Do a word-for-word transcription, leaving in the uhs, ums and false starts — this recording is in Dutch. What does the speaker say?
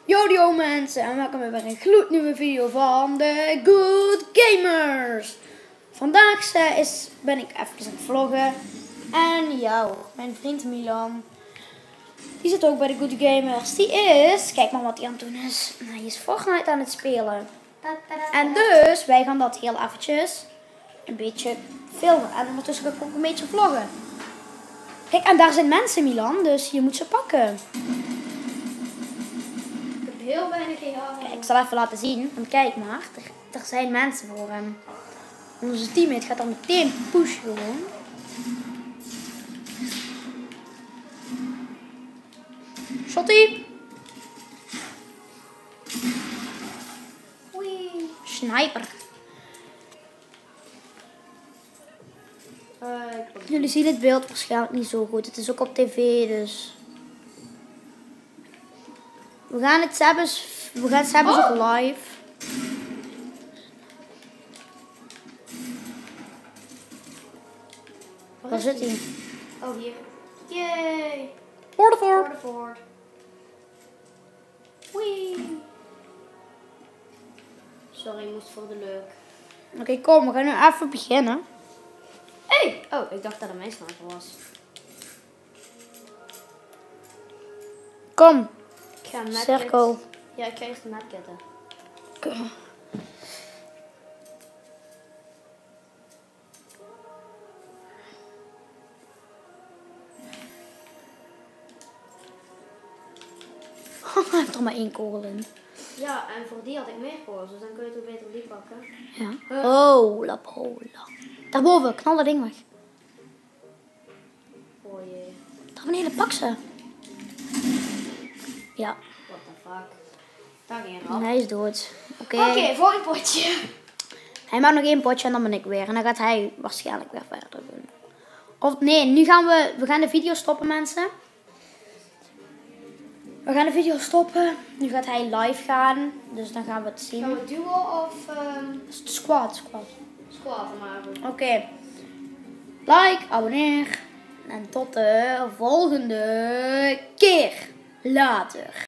Yo mensen en welkom bij een gloednieuwe video van de Good Gamers. Vandaag uh, is, ben ik even aan het vloggen en jou, mijn vriend Milan, die zit ook bij de Good Gamers. Die is, kijk maar wat hij aan het doen is, hij is Fortnite aan het spelen. En dus, wij gaan dat heel eventjes een beetje filmen en ondertussen ga ik ook een beetje vloggen. Kijk, en daar zijn mensen Milan, dus je moet ze pakken. Heel weinig gehad. Kijk, ik zal even laten zien. Want kijk maar, er, er zijn mensen voor hem. En onze teammate gaat dan meteen pushen gewoon. Shotty. Oei. Sniper. Uh, Jullie zien het beeld waarschijnlijk niet zo goed. Het is ook op tv, dus... We gaan het hebben, we gaan het hebben oh. op live. Waar zit hij? Oh, hier. Yay. Waterford. Waterford. Wee. Sorry, ik moest voor de leuk. Oké, okay, kom, we gaan nu even beginnen. Hey. Oh, ik dacht dat het mijn sniper was. Kom. Ik ga een Cirkel. Ja, ik ga eerst een medkitten. Okay. Hij heeft er maar één kogel in. Ja, en voor die had ik meer kogels, dus dan kun je toch beter die pakken. Ja. Oh, la pola. Daarboven, knal dat ding weg. Oh jee. Daar beneden, pak ze. Ja. What the fuck. Daar ging er af. Hij is dood. Oké. Oké, okay, volgend potje. Hij maakt nog één potje en dan ben ik weer. En dan gaat hij waarschijnlijk weer verder doen. Of nee, nu gaan we, we gaan de video stoppen mensen. We gaan de video stoppen. Nu gaat hij live gaan. Dus dan gaan we het zien. Gaan we duo of um, Squad, squad. squad maken? Oké. Okay. Like, abonneer. En tot de volgende keer. Later.